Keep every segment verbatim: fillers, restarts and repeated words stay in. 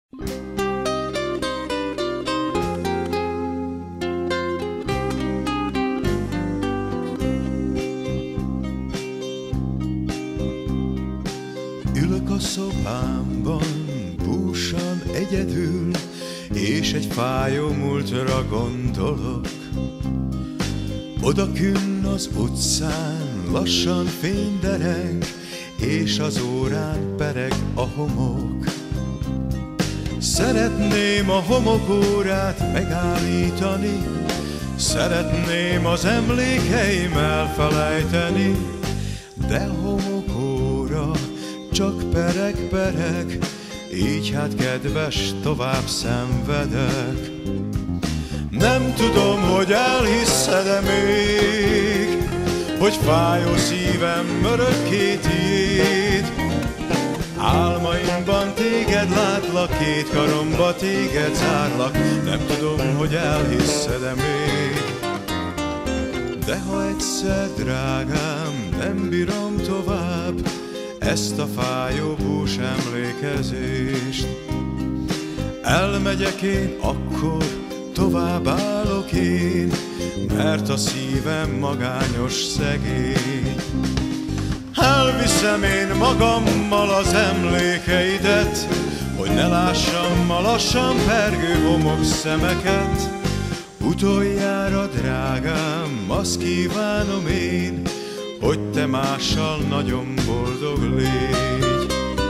Ülök a szobámban, búsan egyedül, és egy fájó múltra gondolok. Odakünn az utcán lassan fénydereng, és az órán pereg a homok. Szeretném a homokórát megállítani, szeretném az emlékeim elfelejteni, de a homokóra csak pereg-pereg, így hát kedves, tovább szenvedek. Nem tudom, hogy elhiszed-e még, hogy fájó szívem örökké tiéd. Álmaimban téged látlak, két karomba téged zárlak. Nem tudom, hogy elhiszed-e még. De ha egyszer, drágám, nem bírom tovább ezt a fájó bús emlékezést, elmegyek én, akkor tovább állok én, mert a szívem magányos, szegény. Elviszem én magammal az emlékeidet, hogy ne lássam a lassan pergő homok szemeket. Utoljára, drágám, azt kívánom én, hogy te mással nagyon boldog légy.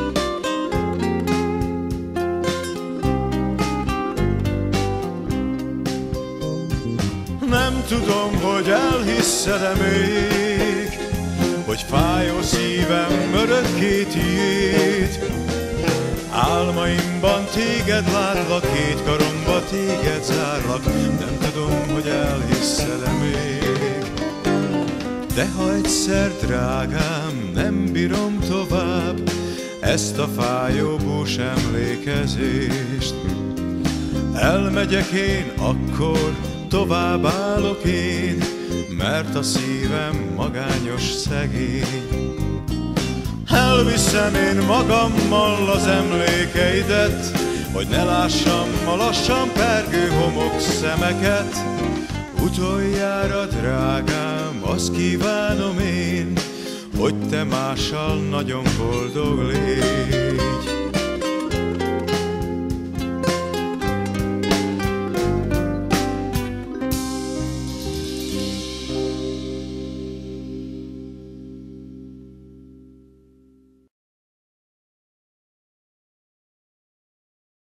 Nem tudom, hogy elhiszed-e még, hogy fájó szívem örökké tiéd. Álmaimban téged látlak, két karomba téged zárlak. Nem tudom, hogy elhiszed-e még. De ha egyszer, drágám, nem bírom tovább ezt a fájó bús emlékezést, elmegyek én, akkor tovább állok én, mert a szívem magányos, szegény. Elviszem én magammal az emlékeidet, hogy ne lássam a lassan pergő homok szemeket. Utoljára, drágám, azt kívánom én, hogy te mással nagyon boldog légy.